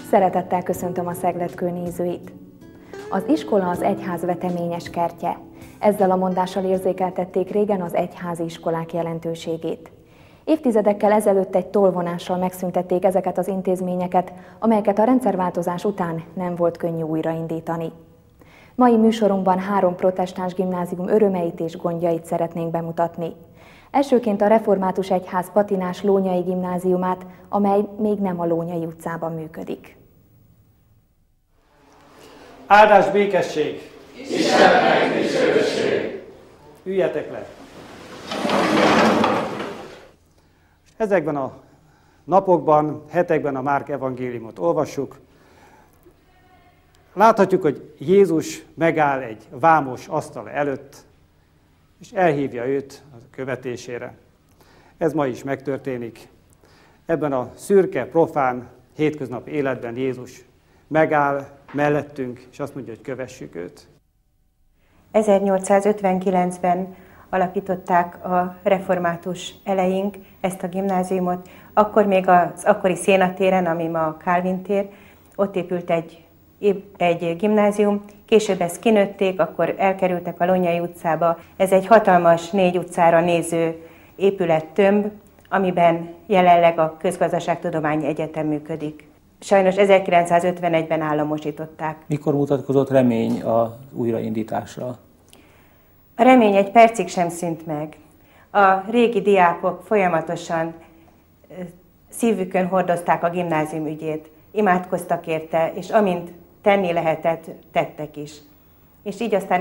Szeretettel köszöntöm a Szegletkő nézőit. Az iskola az egyház veteményes kertje. Ezzel a mondással érzékeltették régen az egyházi iskolák jelentőségét. Évtizedekkel ezelőtt egy tollvonással megszüntették ezeket az intézményeket, amelyeket a rendszerváltozás után nem volt könnyű újraindítani. Mai műsorunkban 3 protestáns gimnázium örömeit és gondjait szeretnénk bemutatni. Elsőként a Református Egyház patinás Lónyai Gimnáziumát, amely még nem a Lónyai utcában működik. Áldás, békesség! Istennek dicsőség! Üljetek le! Ezekben a napokban, hetekben a Márk evangéliumot olvassuk. Láthatjuk, hogy Jézus megáll egy vámos asztal előtt, és elhívja őt a követésére. Ez ma is megtörténik. Ebben a szürke, profán, hétköznapi életben Jézus megáll mellettünk, és azt mondja, hogy kövessük őt. 1859-ben alapították a református eleink ezt a gimnáziumot. Akkor még az akkori Szénatéren, ami ma a Kálvin tér, ott épült egy gimnázium. Később ezt kinőtték, akkor elkerültek a Lónyai utcába. Ez egy hatalmas 4 utcára néző épülettömb, amiben jelenleg a Közgazdaságtudományi Egyetem működik. Sajnos 1951-ben államosították. Mikor mutatkozott remény az újraindításra? A remény egy percig sem szűnt meg. A régi diákok folyamatosan szívükön hordozták a gimnázium ügyét, imádkoztak érte, és amint tenni lehetett, tettek is. És így aztán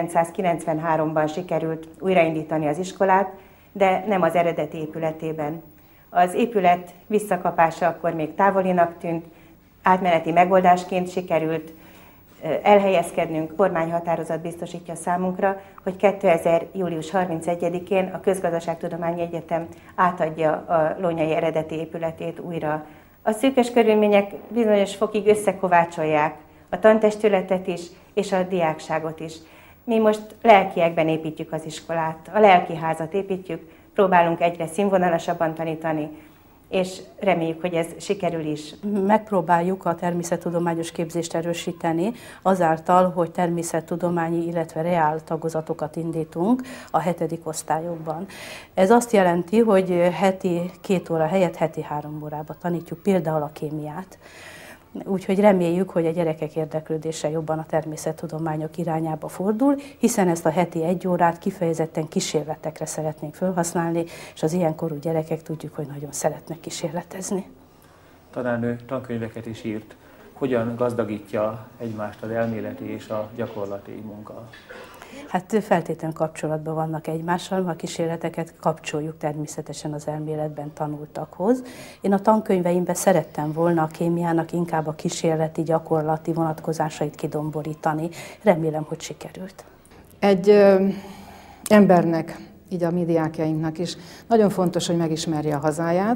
1993-ban sikerült újraindítani az iskolát, de nem az eredeti épületében. Az épület visszakapása akkor még távolinak tűnt, átmeneti megoldásként sikerült elhelyezkednünk. Kormányhatározat biztosítja számunkra, hogy 2000. július 31-én a Közgazdaságtudományi Egyetem átadja a Lónyai eredeti épületét újra. A szűkös körülmények bizonyos fokig összekovácsolják a tantestületet is, és a diákságot is. Mi most lelkiekben építjük az iskolát, a lelkiházat építjük, próbálunk egyre színvonalasabban tanítani, és reméljük, hogy ez sikerül is. Megpróbáljuk a természettudományos képzést erősíteni azáltal, hogy természettudományi, illetve reál tagozatokat indítunk a 7. osztályokban. Ez azt jelenti, hogy heti 2 óra helyett heti 3 órába tanítjuk például a kémiát. Úgyhogy reméljük, hogy a gyerekek érdeklődése jobban a természettudományok irányába fordul, hiszen ezt a heti 1 órát kifejezetten kísérletekre szeretnénk felhasználni, és az ilyenkorú gyerekek tudjuk, hogy nagyon szeretnek kísérletezni. Tanárnő tankönyveket is írt. Hogyan gazdagítja egymást az elméleti és a gyakorlati munka? Hát feltétlenül kapcsolatban vannak egymással, a kísérleteket kapcsoljuk természetesen az elméletben tanultakhoz. Én a tankönyveimben szerettem volna a kémiának inkább a kísérleti, gyakorlati vonatkozásait kidomborítani. Remélem, hogy sikerült. Egy embernek, így a mi diákjainknak is nagyon fontos, hogy megismerje a hazáját,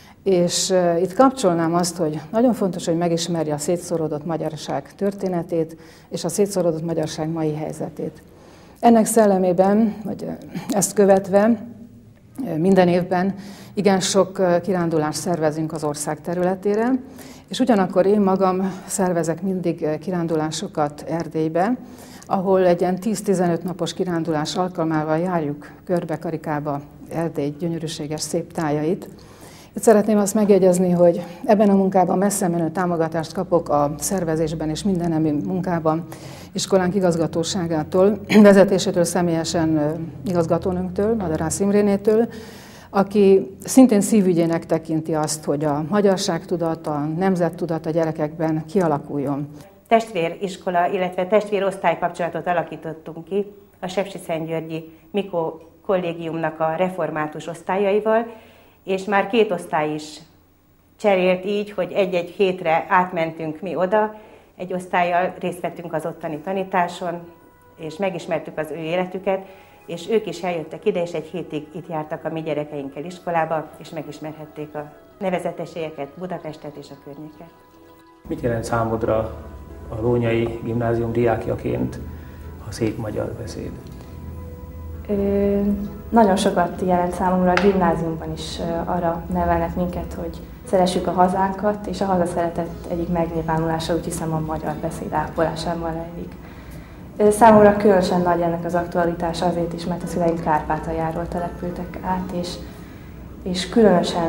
és itt kapcsolnám azt, hogy nagyon fontos, hogy megismerje a szétszorodott magyarság történetét és a szétszorodott magyarság mai helyzetét. Ennek szellemében, vagy ezt követve minden évben igen sok kirándulást szervezünk az ország területére, és ugyanakkor én magam szervezek mindig kirándulásokat Erdélybe, ahol egy ilyen 10-15 napos kirándulás alkalmával járjuk körbe-karikába Erdély gyönyörűséges szép tájait. Itt szeretném azt megjegyezni, hogy ebben a munkában messze menő támogatást kapok a szervezésben és mindennemű munkában iskolánk igazgatóságától, vezetésétől, személyesen igazgatónőnktől, Madarász Imrénétől, aki szintén szívügyének tekinti azt, hogy a magyarságtudat, a nemzettudat a gyerekekben kialakuljon. Testvériskola, illetve testvérosztály kapcsolatot alakítottunk ki a Sepsiszentgyörgyi Mikó kollégiumnak a református osztályaival, és már 2 osztály is cserélt így, hogy egy-egy hétre átmentünk mi oda, egy osztállyal részt vettünk az ottani tanításon, és megismertük az ő életüket, és ők is eljöttek ide, és egy hétig itt jártak a mi gyerekeinkkel iskolába, és megismerhették a nevezetességeket, Budapestet és a környéket. Mit jelent számodra a Lónyai Gimnázium diákjaként a szép magyar beszéd? Nagyon sokat jelent számomra, a gimnáziumban is arra nevelnek minket, hogy Szeressük a hazánkat, és a hazaszeretet egyik megnyilvánulása, úgy hiszem, a magyar beszéd ápolásában rejlik. Számomra különösen nagy ennek az aktualitása azért is, mert a szüleim Kárpátaljáról települtek át, és különösen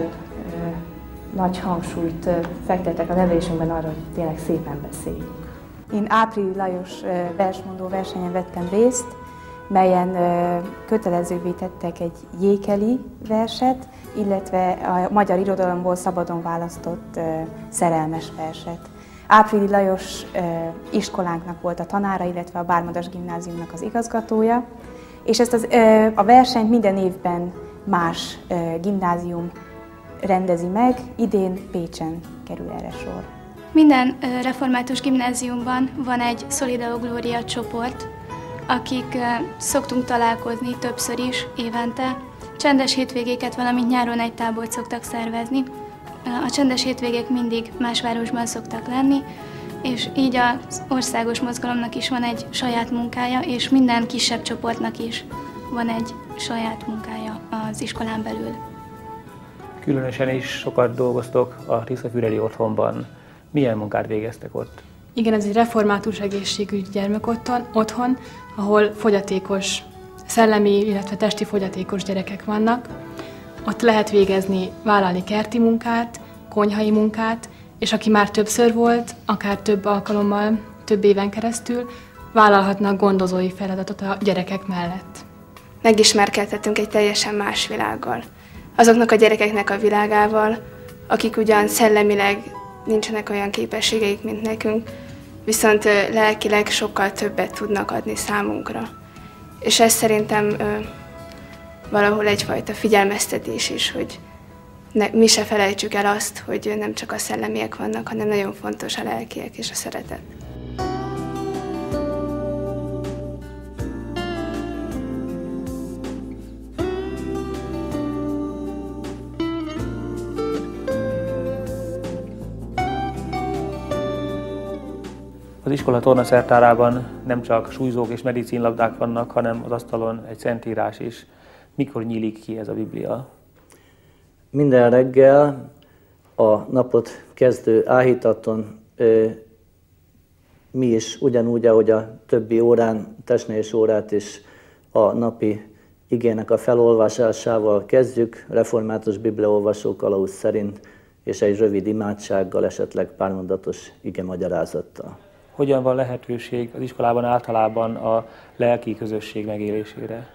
nagy hangsúlyt fektettek a nevelésünkben arra, hogy tényleg szépen beszéljünk. Én Áprili Lajos versmondó versenyen vettem részt, melyen kötelezővé tettek egy jékeli verset, illetve a magyar irodalomból szabadon választott szerelmes verset. Áprili Lajos iskolánknak volt a tanára, illetve a Bármadas Gimnáziumnak az igazgatója, és ezt a versenyt minden évben más gimnázium rendezi meg, idén Pécsen kerül erre sor. Minden református gimnáziumban van egy Solideo Gloria csoport, akik szoktunk találkozni többször is évente. Csendes hétvégéket, valamint nyáron egy tábort szoktak szervezni. A csendes hétvégék mindig más városban szoktak lenni, és így az országos mozgalomnak is van egy saját munkája, és minden kisebb csoportnak is van egy saját munkája az iskolán belül. Különösen is sokat dolgoztok a Tiszafüredi Otthonban. Milyen munkát végeztek ott? Igen, ez egy református egészségügyi gyermekotthon, ahol fogyatékos, szellemi, illetve testi fogyatékos gyerekek vannak. Ott lehet végezni vállalni kerti munkát, konyhai munkát, és aki már többször volt, akár több alkalommal, több éven keresztül, vállalhatnak gondozói feladatot a gyerekek mellett. Megismerkedhetünk egy teljesen más világgal. Azoknak a gyerekeknek a világával, akik ugyan szellemileg nincsenek olyan képességeik, mint nekünk, viszont lelkileg sokkal többet tudnak adni számunkra. És ez szerintem valahol egyfajta figyelmeztetés is, hogy mi se felejtsük el azt, hogy nem csak a szellemiek vannak, hanem nagyon fontos a lelkiek és a szeretet. Az iskola tornaszertárában nem csak súlyzók és medicinlabdák vannak, hanem az asztalon egy szentírás is. Mikor nyílik ki ez a Biblia? Minden reggel a napot kezdő áhítaton mi is ugyanúgy, ahogy a többi órán, testnevelés órát is a napi igének a felolvasásával kezdjük, református bibliaolvasó kalauz szerint, és egy rövid imádsággal, esetleg pármondatos igemagyarázattal. Hogyan van lehetőség az iskolában általában a lelki közösség megélésére?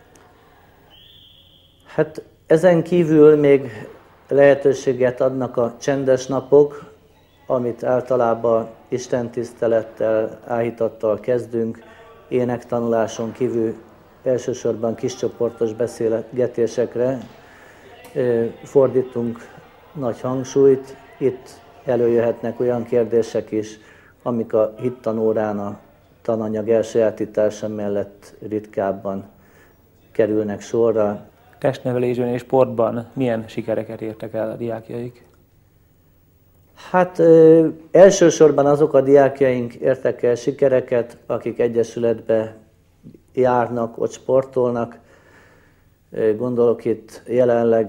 Hát ezen kívül még lehetőséget adnak a csendes napok, amit általában istentisztelettel, áhítattal kezdünk, énektanuláson kívül elsősorban kiscsoportos beszélgetésekre fordítunk nagy hangsúlyt. Itt előjöhetnek olyan kérdések is, amik a hittanórán a tananyag elsajátítása mellett ritkábban kerülnek sorra. Testnevelésben és sportban milyen sikereket értek el a diákjaik? Hát elsősorban azok a diákjaink értek el sikereket, akik egyesületbe járnak, ott sportolnak. Gondolok itt jelenleg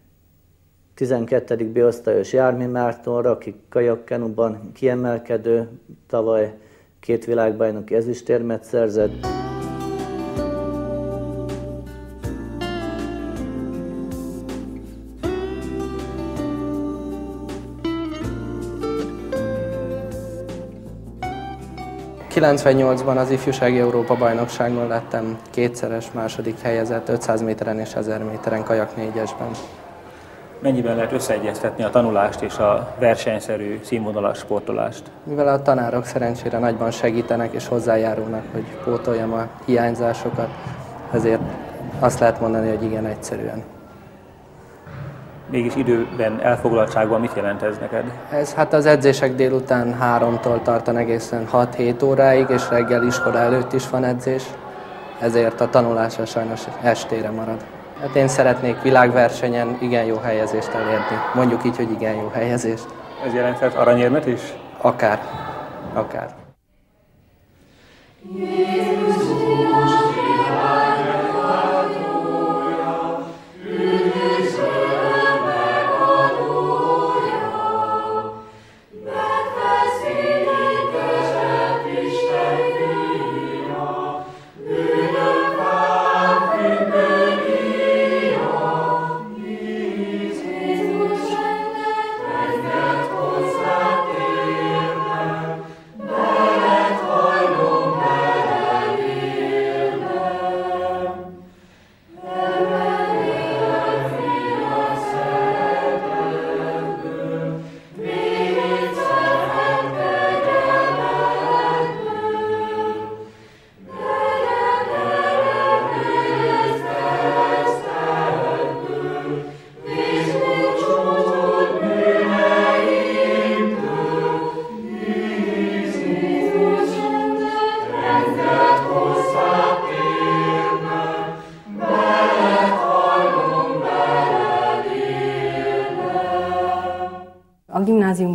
12. B-osztályos Jármi Mártonra, aki kajakkenuban kiemelkedő, tavaly 2 világbajnoki ezüstérmet szerzett. ...98-ban az ifjúsági Európa-bajnokságon lettem 2-szeres második helyezett 500 méteren és 1000 méteren kajak 4-esben. Mennyiben lehet összeegyeztetni a tanulást és a versenyszerű, színvonalas sportolást? Mivel a tanárok szerencsére nagyban segítenek és hozzájárulnak, hogy pótoljam a hiányzásokat, ezért azt lehet mondani, hogy igen, egyszerűen. Mégis időben, elfoglaltságban mit jelent ez neked? Ez hát az edzések délután 3-tól tartan egészen 6-7 óráig, és reggel iskola előtt is van edzés, ezért a tanulása sajnos estére marad. Hát én szeretnék világversenyen igen jó helyezést elérni. Mondjuk így, hogy igen jó helyezést. Ez jelenthet aranyérmet is? Akár.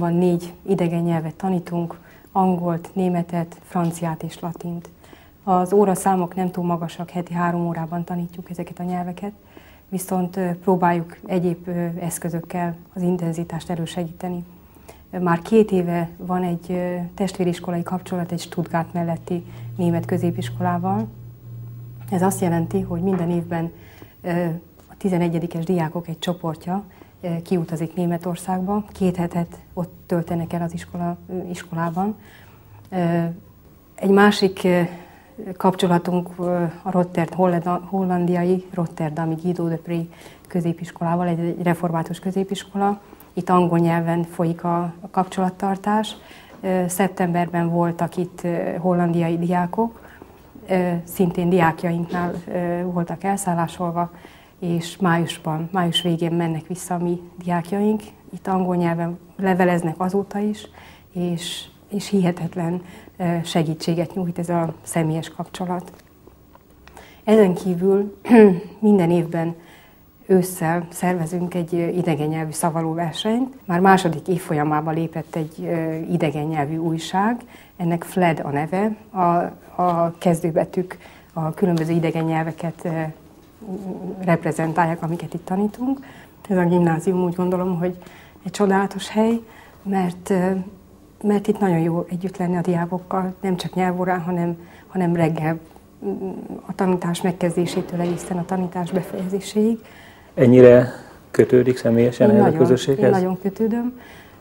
gimnáziumban 4 idegen nyelvet tanítunk, angolt, németet, franciát és latint. Az óraszámok nem túl magasak, heti 3 órában tanítjuk ezeket a nyelveket, viszont próbáljuk egyéb eszközökkel az intenzitást elősegíteni. Már 2 éve van egy testvériskolai kapcsolat egy Stuttgart melletti német középiskolával. Ez azt jelenti, hogy minden évben a 11-es diákok egy csoportja kiutazik Németországba, 2 hetet ott töltenek el az iskolában. Egy másik kapcsolatunk a hollandiai Rotterdami Guido de Pré középiskolával, egy református középiskola. Itt angol nyelven folyik a kapcsolattartás. Szeptemberben voltak itt hollandiai diákok, szintén diákjainknál voltak elszállásolva, és május végén mennek vissza a mi diákjaink. Itt angol nyelven leveleznek azóta is, és hihetetlen segítséget nyújt ez a személyes kapcsolat. Ezen kívül minden évben ősszel szervezünk egy idegen nyelvű szavalóversenyt. Már második évfolyamában lépett egy idegen nyelvű újság, ennek FLED a neve. A kezdőbetűk a különböző idegen nyelveket reprezentálják, amiket itt tanítunk. Ez a gimnázium úgy gondolom, hogy egy csodálatos hely, mert itt nagyon jó együtt lenni a diákokkal, nem csak nyelvórán, hanem reggel a tanítás megkezdésétől egészen a tanítás befejezéséig. Ennyire kötődik személyesen ehhez a közösséghez? Én nagyon kötődöm.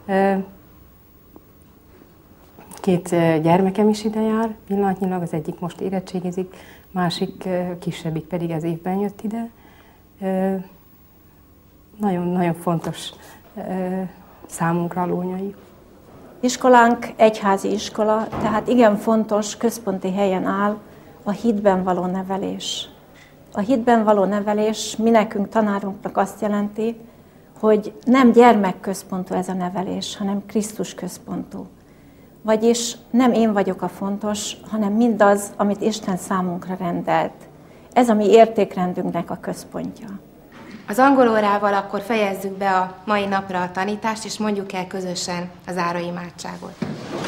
2 gyermekem is ide jár, pillanatnyilag az egyik most érettségizik, másik kisebbik pedig ez évben jött ide. Nagyon fontos számunkra a Lónyai. Iskolánk egyházi iskola, tehát igen fontos, központi helyen áll a hitben való nevelés. A hitben való nevelés mi nekünk, tanárunknak azt jelenti, hogy nem gyermekközpontú ez a nevelés, hanem Krisztus központú. Vagyis nem én vagyok a fontos, hanem mindaz, amit Isten számunkra rendelt. Ez a mi értékrendünknek a központja. Az angol órával akkor fejezzük be a mai napra a tanítást, és mondjuk el közösen az záróimádságot.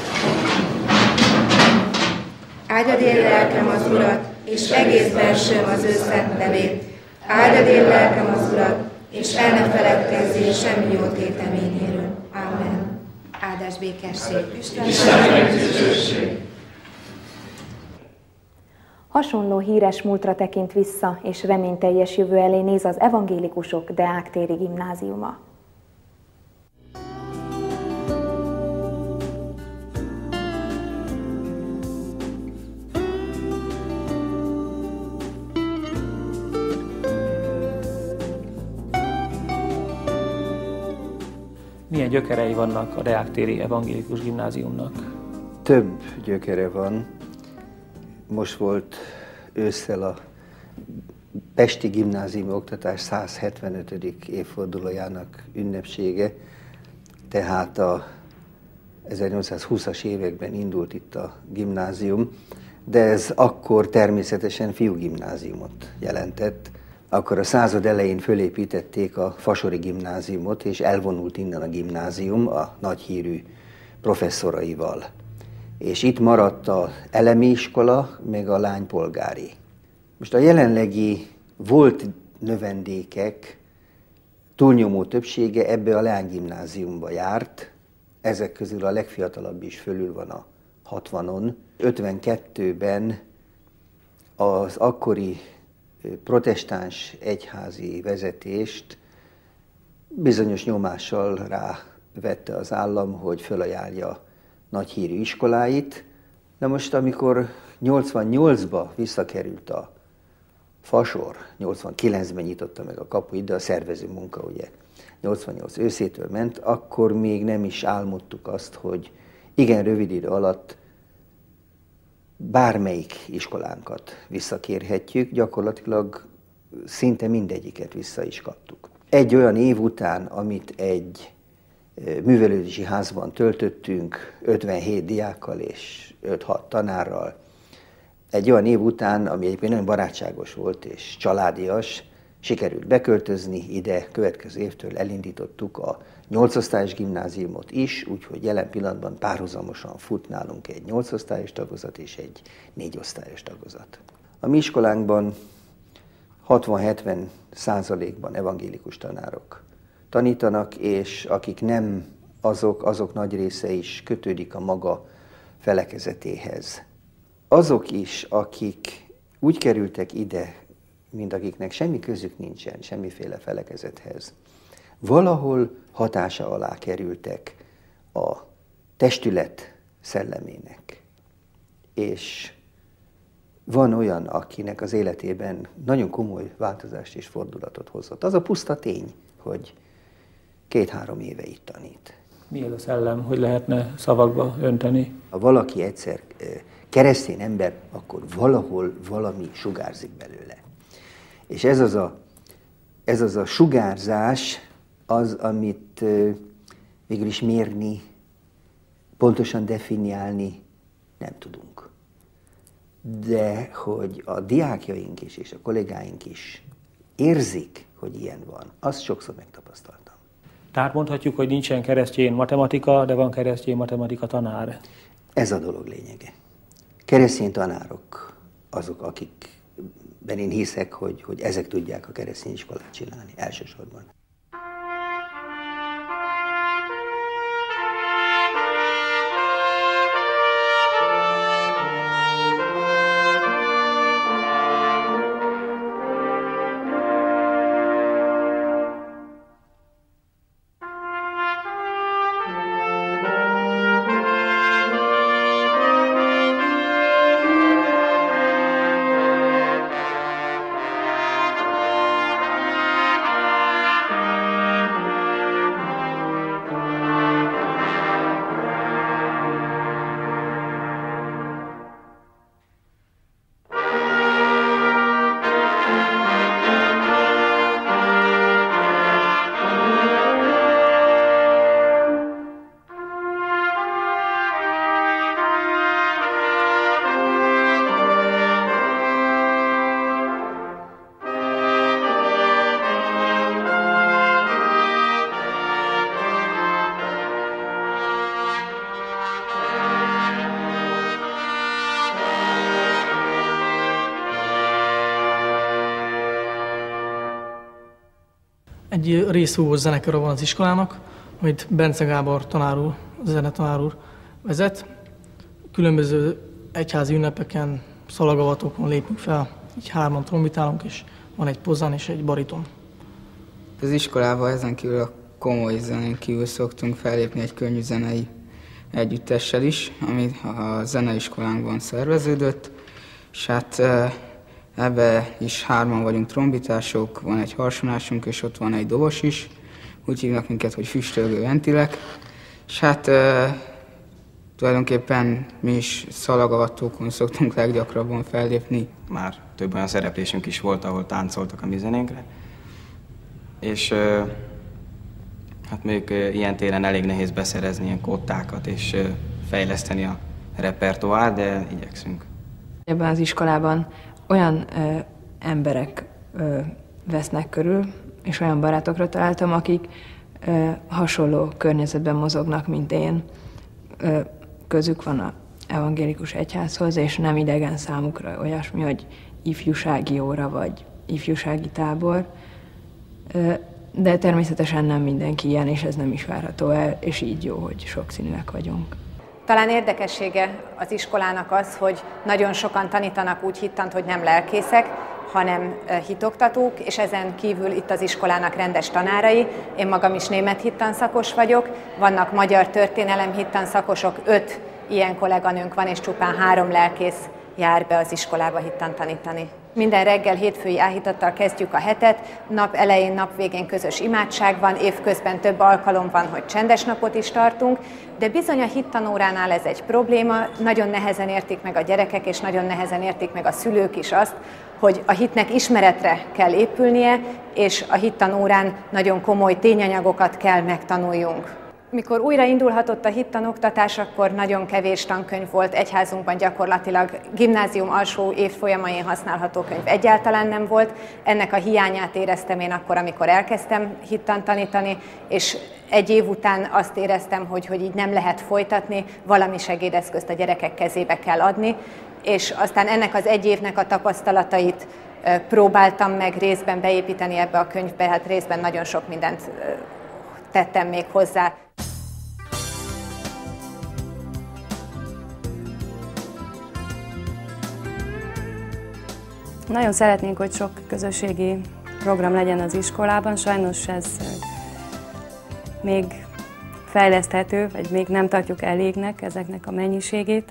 Áldjad én lelkem az Urat, és egész bensőm az ő szent nevét. Áldjad én lelkem az Urat, és el ne feledkezzél semmi jó téteményéről. Amen. Áldás békesség. Istennek dicsőség. Hasonló híres múltra tekint vissza, és reményteljes jövő elé néz az Evangélikusok Deák-téri gimnáziuma. Milyen gyökerei vannak a Deák-téri Evangélikus Gimnáziumnak? Több gyökere van. Most volt ősszel a Pesti Gimnáziumi Oktatás 175. évfordulójának ünnepsége, tehát a 1820-as években indult itt a gimnázium, de ez akkor természetesen fiúgimnáziumot jelentett. Akkor a század elején fölépítették a Fasori gimnáziumot, és elvonult innen a gimnázium a nagyhírű professzoraival. És itt maradt az elemi iskola, meg a lánypolgári. Most a jelenlegi volt növendékek túlnyomó többsége ebbe a leánygimnáziumba járt, ezek közül a legfiatalabb is fölül van a 60-on. 52-ben az akkori protestáns egyházi vezetést bizonyos nyomással rávette az állam, hogy fölajánlja nagyhírű iskoláit. De most, amikor 88-ba visszakerült a Fasor, 89-ben nyitotta meg a kapuit, de a szervező munka ugye 88 őszétől ment, akkor még nem is álmodtuk azt, hogy igen rövid idő alatt bármelyik iskolánkat visszakérhetjük, gyakorlatilag szinte mindegyiket vissza is kaptuk. Egy olyan év után, amit egy művelődési házban töltöttünk, 57 diákkal és 5-6 tanárral, egy olyan év után, ami egyébként nagyon barátságos volt és családias, sikerült beköltözni ide, következő évtől elindítottuk a 8 osztályos gimnáziumot is, úgyhogy jelen pillanatban párhuzamosan fut nálunk egy 8 osztályos tagozat és egy 4 osztályos tagozat. A mi iskolánkban 60-70%-ban evangélikus tanárok tanítanak, és akik nem azok nagy része is kötődik a maga felekezetéhez. Azok is, akik úgy kerültek ide, mint akiknek semmi közük nincsen, semmiféle felekezethez, valahol hatása alá kerültek a testület szellemének. És van olyan, akinek az életében nagyon komoly változást és fordulatot hozott. Az a puszta tény, hogy 2-3 éve itt tanít. Mi ez a szellem, hogy lehetne szavakba önteni? Ha valaki egyszer keresztény ember, akkor valahol valami sugárzik belőle. És ez az a sugárzás az, amit végül is mérni, pontosan definiálni nem tudunk. De hogy a diákjaink is és a kollégáink is érzik, hogy ilyen van, azt sokszor megtapasztaltam. Tehát mondhatjuk, hogy nincsen keresztény matematika, de van keresztény matematika tanár. Ez a dolog lényege. Keresztény tanárok azok, akikben én hiszek, hogy ezek tudják a keresztény iskolát csinálni elsősorban. Egy részfúvós zenekara van az iskolának, amit Bence Gábor tanár úr, zenetanár úr vezet. Különböző egyházi ünnepeken, szalagavatókon lépünk fel, így 3-an trombitálunk, és van egy pozán és egy bariton. Az iskolában ezen kívül a komoly zenén kívül szoktunk fellépni egy könnyű zenei együttessel is, ami a zeneiskolánkban szerveződött, és hát ebbe is 3-an vagyunk trombitások, van egy harsonásunk, és ott van egy dobos is. Úgy hívnak minket, hogy füstölgő ventilek. És hát tulajdonképpen mi is szalagavatókon szoktunk leggyakrabban fellépni. Már több olyan szereplésünk is volt, ahol táncoltak a mi zenénkre. És hát mondjuk ilyen téren elég nehéz beszerezni ilyen kottákat és fejleszteni a repertoár, de igyekszünk. Ebben az iskolában olyan emberek vesznek körül, és olyan barátokra találtam, akik hasonló környezetben mozognak, mint én. Közük van az evangélikus egyházhoz, és nem idegen számukra olyasmi, hogy ifjúsági óra vagy ifjúsági tábor. De természetesen nem mindenki ilyen, és ez nem is várható el, és így jó, hogy sokszínűek vagyunk. Talán érdekessége az iskolának az, hogy nagyon sokan tanítanak úgy hittant, hogy nem lelkészek, hanem hitoktatók, és ezen kívül itt az iskolának rendes tanárai. Én magam is német hittanszakos vagyok, vannak magyar történelem hittanszakosok, 5 ilyen kolléganőnk van, és csupán 3 lelkész jár be az iskolába hittant tanítani. Minden reggel hétfői áhítattal kezdjük a hetet, nap elején, nap végén közös imádság van, évközben több alkalom van, hogy csendes napot is tartunk, de bizony a hittanóránál ez egy probléma, nagyon nehezen értik meg a gyerekek, és nagyon nehezen értik meg a szülők is azt, hogy a hitnek ismeretre kell épülnie, és a hittanórán nagyon komoly tényanyagokat kell megtanuljunk. Mikor újra indulhatott a hittanoktatás, akkor nagyon kevés tankönyv volt egyházunkban, gyakorlatilag gimnázium alsó évfolyamain használható könyv egyáltalán nem volt. Ennek a hiányát éreztem én akkor, amikor elkezdtem hittant tanítani, és egy év után azt éreztem, hogy így nem lehet folytatni, valami segédeszközt a gyerekek kezébe kell adni, és aztán ennek az egy évnek a tapasztalatait próbáltam meg részben beépíteni ebbe a könyvbe, hát részben nagyon sok mindent tettem még hozzá. Nagyon szeretnénk, hogy sok közösségi program legyen az iskolában, sajnos ez még fejleszthető, vagy még nem tartjuk elégnek ezeknek a mennyiségét.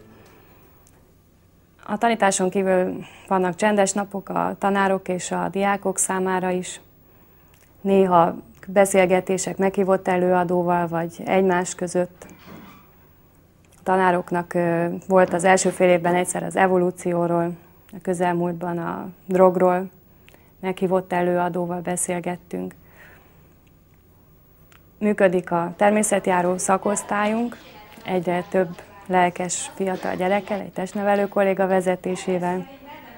A tanításon kívül vannak csendes napok a tanárok és a diákok számára is. Néha beszélgetések meghívott előadóval, vagy egymás között. A tanároknak volt az első fél évben egyszer az evolúcióról, a közelmúltban a drogról, meghívott előadóval beszélgettünk. Működik a természetjáró szakosztályunk, egyre több lelkes fiatal gyerekkel, egy testnevelő kolléga vezetésével,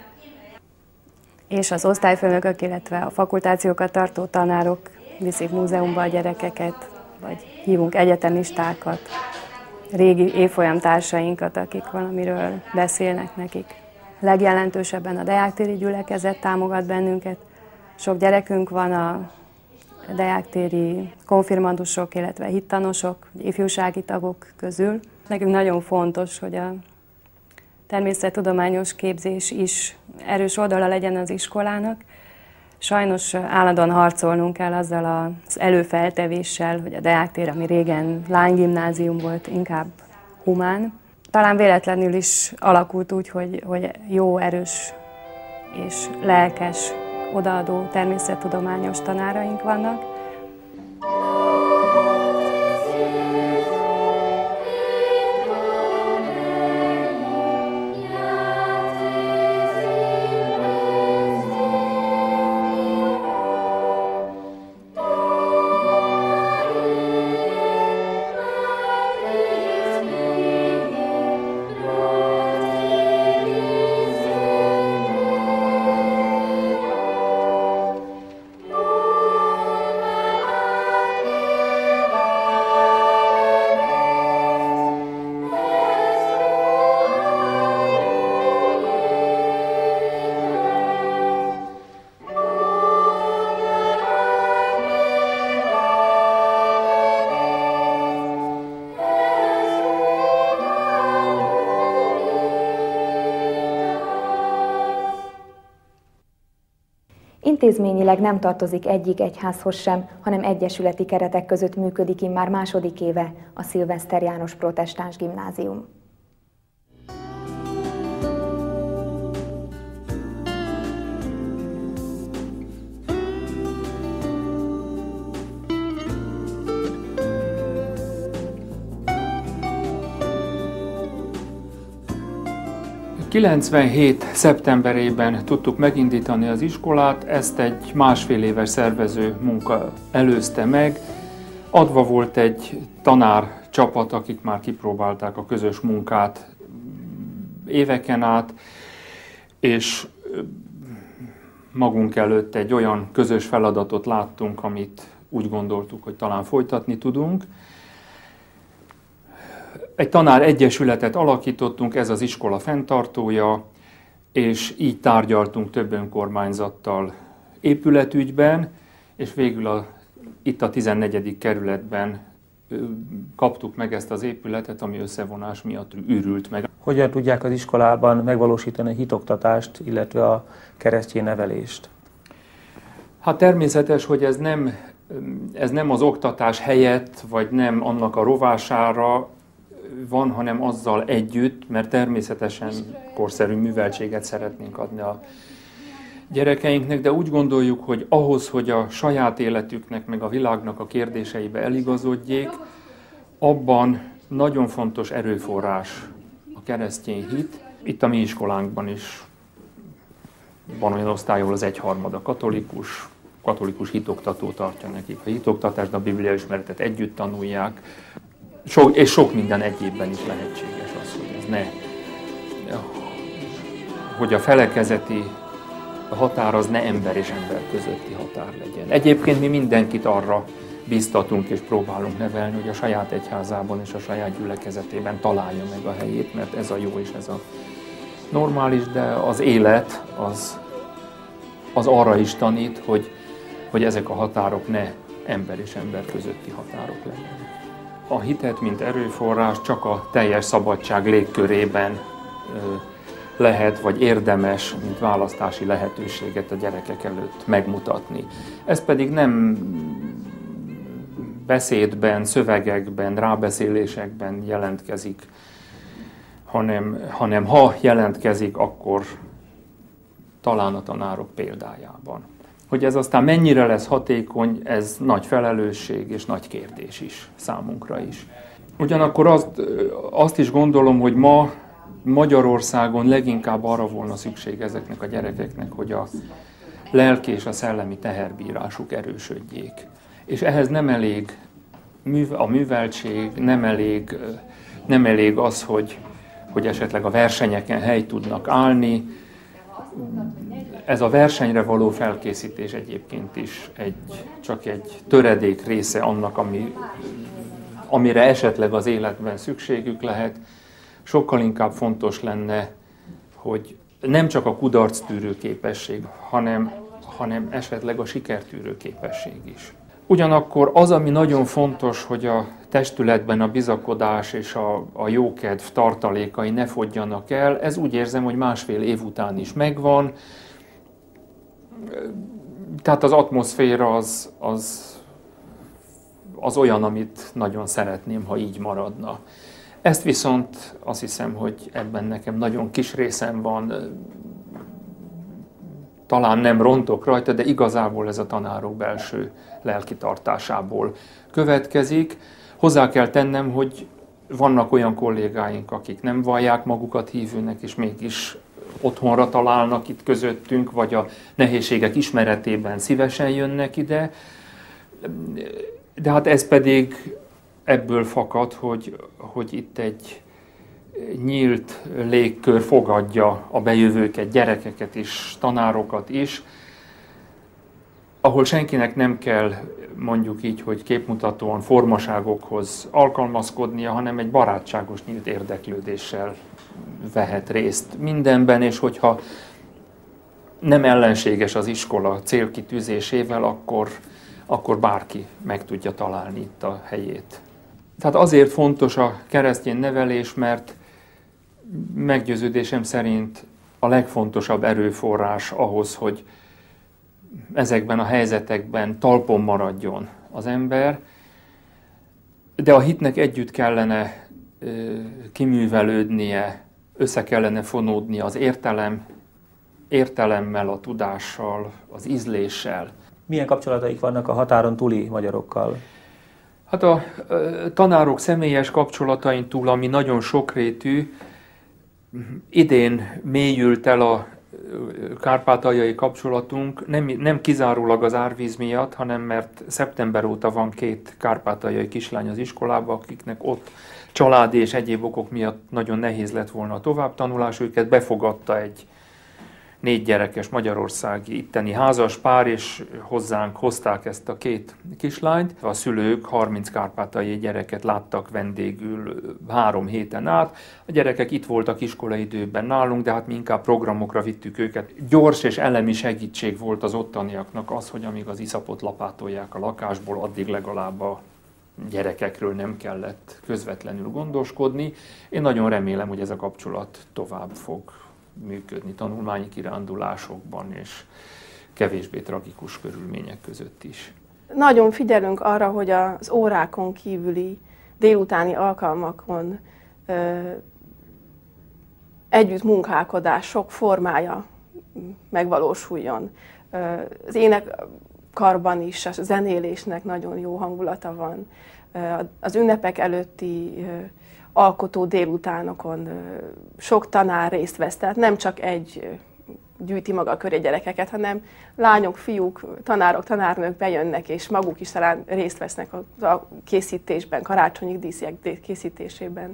és az osztályfőnökök, illetve a fakultációkat tartó tanárok viszik múzeumba a gyerekeket, vagy hívunk egyetemistákat, régi évfolyamtársainkat, akik valamiről beszélnek nekik. Legjelentősebben a deáktéri gyülekezet támogat bennünket. Sok gyerekünk van a deáktéri konfirmandusok, illetve hittanosok, ifjúsági tagok közül. Nekünk nagyon fontos, hogy a természettudományos képzés is erős oldala legyen az iskolának. Sajnos állandóan harcolnunk kell azzal az előfeltevéssel, hogy a deáktér, ami régen lánygimnázium volt, inkább humán. Talán véletlenül is alakult úgy, hogy jó, erős és lelkes, odaadó természettudományos tanáraink vannak. Intézményileg nem tartozik egyik egyházhoz sem, hanem egyesületi keretek között működik immár második éve a Szilveszter János Protestáns Gimnázium. szeptemberében tudtuk megindítani az iskolát, ezt egy másfél éves szervező munka előzte meg. Adva volt egy tanárcsapat, akik már kipróbálták a közös munkát éveken át, és magunk előtt egy olyan közös feladatot láttunk, amit úgy gondoltuk, hogy talán folytatni tudunk. Egy tanár egyesületet alakítottunk, ez az iskola fenntartója, és így tárgyaltunk több önkormányzattal épületügyben, és végül itt a 14. kerületben kaptuk meg ezt az épületet, ami összevonás miatt űrült meg. Hogyan tudják az iskolában megvalósítani a hitoktatást, illetve a keresztény nevelést? Hát természetes, hogy ez nem az oktatás helyett, vagy nem annak a rovására van, hanem azzal együtt, mert természetesen korszerű műveltséget szeretnénk adni a gyerekeinknek, de úgy gondoljuk, hogy ahhoz, hogy a saját életüknek, meg a világnak a kérdéseibe eligazodjék, abban nagyon fontos erőforrás a keresztény hit. Itt a mi iskolánkban is van olyan osztály, ahol az 1/3 katolikus, katolikus hitoktató tartja nekik a hitoktatást, a Biblia ismeretet együtt tanulják, és sok minden egyébben is lehetséges az, hogy ez ne, hogy a felekezeti határ az ne ember és ember közötti határ legyen. Egyébként mi mindenkit arra biztatunk és próbálunk nevelni, hogy a saját egyházában és a saját gyülekezetében találja meg a helyét, mert ez a jó és ez a normális, de az élet az arra is tanít, hogy ezek a határok ne ember és ember közötti határok legyenek. A hitet, mint erőforrás csak a teljes szabadság légkörében lehet, vagy érdemes, mint választási lehetőséget a gyerekek előtt megmutatni. Ez pedig nem beszédben, szövegekben, rábeszélésekben jelentkezik, hanem ha jelentkezik, akkor talán a tanárok példájában. Hogy ez aztán mennyire lesz hatékony, ez nagy felelősség és nagy kérdés is számunkra is. Ugyanakkor azt is gondolom, hogy ma Magyarországon leginkább arra volna szükség ezeknek a gyerekeknek, hogy a lelki és a szellemi teherbírásuk erősödjék. És ehhez nem elég a műveltség, nem elég az, hogy esetleg a versenyeken helyt tudnak állni. Ez a versenyre való felkészítés egyébként is csak egy töredék része annak, amire esetleg az életben szükségük lehet. Sokkal inkább fontos lenne, hogy nem csak a kudarctűrő képesség, hanem esetleg a sikertűrő képesség is. Ugyanakkor az, ami nagyon fontos, hogy a testületben a bizakodás és a jókedv tartalékai ne fogjanak el, ez úgy érzem, hogy másfél év után is megvan. Tehát az atmoszféra az olyan, amit nagyon szeretném, ha így maradna. Ezt viszont azt hiszem, hogy ebben nekem nagyon kis részem van, talán nem rontok rajta, de igazából ez a tanárok belső lelkitartásából következik. Hozzá kell tennem, hogy vannak olyan kollégáink, akik nem vallják magukat hívőnek, és mégis otthonra találnak itt közöttünk, vagy a nehézségek ismeretében szívesen jönnek ide. De hát ez pedig ebből fakad, hogy itt egy nyílt légkör fogadja a bejövőket, gyerekeket is, tanárokat is, ahol senkinek nem kell, mondjuk így, hogy képmutatóan formaságokhoz alkalmazkodnia, hanem egy barátságos, nyílt érdeklődéssel vehet részt mindenben, és hogyha nem ellenséges az iskola célkitűzésével, akkor bárki meg tudja találni itt a helyét. Tehát azért fontos a keresztény nevelés, mert meggyőződésem szerint a legfontosabb erőforrás ahhoz, hogy ezekben a helyzetekben talpon maradjon az ember, de a hitnek együtt kellene kiművelődnie, össze kellene fonódnia az értelemmel, a tudással, az ízléssel. Milyen kapcsolataik vannak a határon túli magyarokkal? Hát a tanárok személyes kapcsolatain túl, ami nagyon sokrétű, idén mélyült el a kárpátaljai kapcsolatunk, nem kizárólag az árvíz miatt, hanem mert szeptember óta van 2 kárpátaljai kislány az iskolában, akiknek ott családi és egyéb okok miatt nagyon nehéz lett volna a továbbtanulás. Őket befogadta egy 4 gyerekes magyarországi itteni házas pár, és hozzánk hozták ezt a 2 kislányt. A szülők 30 kárpátaljai gyereket láttak vendégül 3 héten át. A gyerekek itt voltak iskolaidőben nálunk, de hát mi inkább programokra vittük őket. Gyors és elemi segítség volt az ottaniaknak az, hogy amíg az iszapot lapátolják a lakásból, addig legalább a gyerekekről nem kellett közvetlenül gondoskodni. Én nagyon remélem, hogy ez a kapcsolat tovább fog működni tanulmányi kirándulásokban és kevésbé tragikus körülmények között is. Nagyon figyelünk arra, hogy az órákon kívüli délutáni alkalmakon együtt munkálkodás sok formája megvalósuljon. Az énekkarban is a zenélésnek nagyon jó hangulata van. Az ünnepek előtti alkotó délutánokon sok tanár részt vesz, tehát nem csak egy gyűjti maga köré gyerekeket, hanem lányok, fiúk, tanárok, tanárnők bejönnek, és maguk is talán részt vesznek a készítésben, karácsonyi díszek készítésében.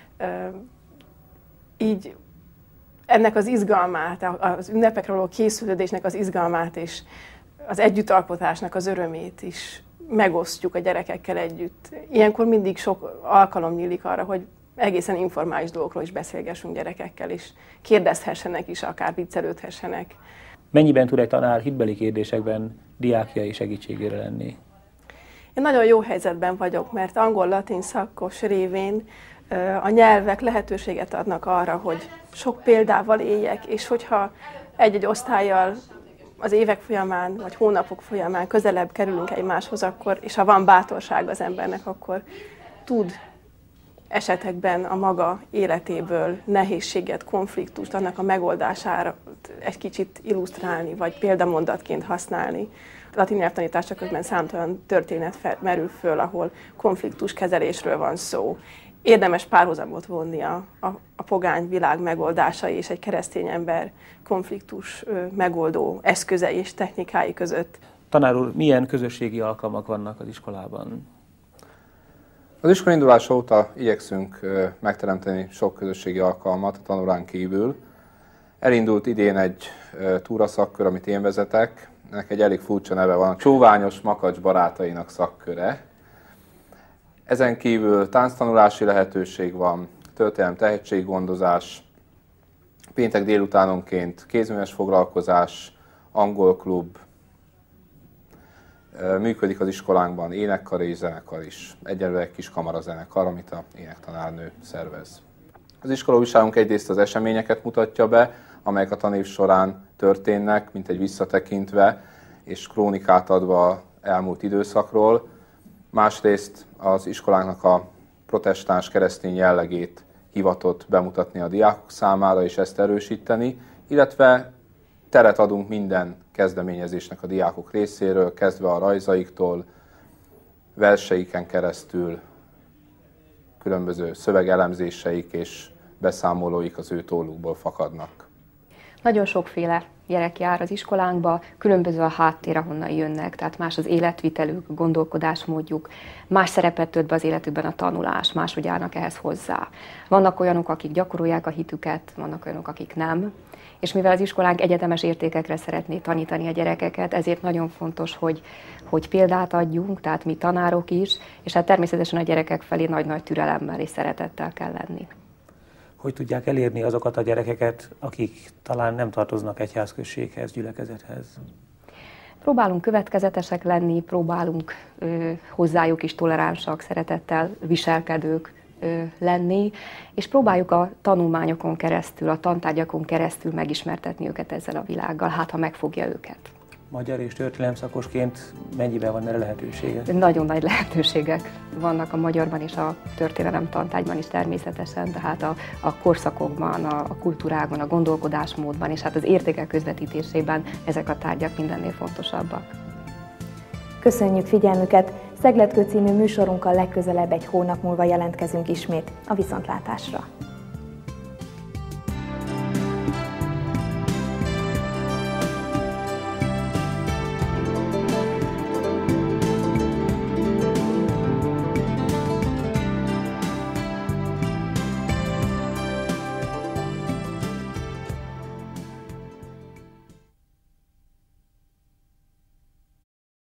Így ennek az izgalmát, az ünnepekről való készülődésnek az izgalmát és az együttalkotásnak az örömét is megosztjuk a gyerekekkel együtt. Ilyenkor mindig sok alkalom nyílik arra, hogy egészen informális dolgokról is beszélgessünk gyerekekkel, és kérdezhessenek is, akár viccelődhessenek. Mennyiben tud egy tanár hitbeli kérdésekben diákjai segítségére lenni? Én nagyon jó helyzetben vagyok, mert angol-latin szakos révén a nyelvek lehetőséget adnak arra, hogy sok példával éljek, és hogyha egy-egy osztállyal az évek folyamán, vagy hónapok folyamán közelebb kerülünk egymáshoz, akkor, és ha van bátorság az embernek, akkor tud esetekben a maga életéből nehézséget, konfliktust, annak a megoldására egy kicsit illusztrálni, vagy példamondatként használni. A latin nyelvtanítása közben számtalan történet merül föl, ahol konfliktus kezelésről van szó. Érdemes párhuzamot vonni a pogány világ megoldásai és egy keresztény ember konfliktus megoldó eszközei és technikái között. Tanár úr, milyen közösségi alkalmak vannak az iskolában? Az iskola indulása óta igyekszünk megteremteni sok közösségi alkalmat a tanórán kívül. Elindult idén egy túraszakkör, amit én vezetek. Ennek egy elég furcsa neve van, a Csóványos Makacs barátainak szakköre. Ezen kívül tánctanulási lehetőség van, történelem tehetséggondozás, péntek délutánonként kézműves foglalkozás, angol klub, működik az iskolánkban énekkar és zenekar is, egyelőre egy kis kamarazenekar, amit a énektanárnő szervez. Az iskola újságunk egyrészt az eseményeket mutatja be, amelyek a tanév során történnek, mint egy visszatekintve, és krónikát adva elmúlt időszakról. Másrészt az iskolánknak a protestáns keresztény jellegét hivatott bemutatni a diákok számára, és ezt erősíteni, illetve teret adunk minden kezdeményezésnek a diákok részéről, kezdve a rajzaiktól, verseiken keresztül, különböző szövegelemzéseik és beszámolóik az ő tollukból fakadnak. Nagyon sokféle gyerek jár az iskolánkba, különböző a háttér, ahonnan jönnek, tehát más az életvitelük, a gondolkodásmódjuk, más szerepet tölt be az életükben a tanulás, máshogy állnak ehhez hozzá. Vannak olyanok, akik gyakorolják a hitüket, vannak olyanok, akik nem. És mivel az iskolánk egyetemes értékekre szeretné tanítani a gyerekeket, ezért nagyon fontos, hogy példát adjunk, tehát mi tanárok is, és hát természetesen a gyerekek felé nagy-nagy türelemmel és szeretettel kell lenni. Hogy tudják elérni azokat a gyerekeket, akik talán nem tartoznak egyházközséghez, gyülekezethez? Próbálunk következetesek lenni, próbálunk hozzájuk is toleránsak, szeretettel viselkedők lenni, és próbáljuk a tanulmányokon keresztül, a tantárgyakon keresztül megismertetni őket ezzel a világgal, hát ha megfogja őket. Magyar és történelem szakosként mennyiben van erre lehetősége? Nagyon nagy lehetőségek vannak a magyarban és a történelem tantárgyban is természetesen, tehát a korszakokban, a kultúrákban, a gondolkodásmódban és hát az értékek közvetítésében ezek a tárgyak mindennél fontosabbak. Köszönjük figyelmüket! Szegledkő című műsorunkkal legközelebb egy hónap múlva jelentkezünk ismét a viszontlátásra.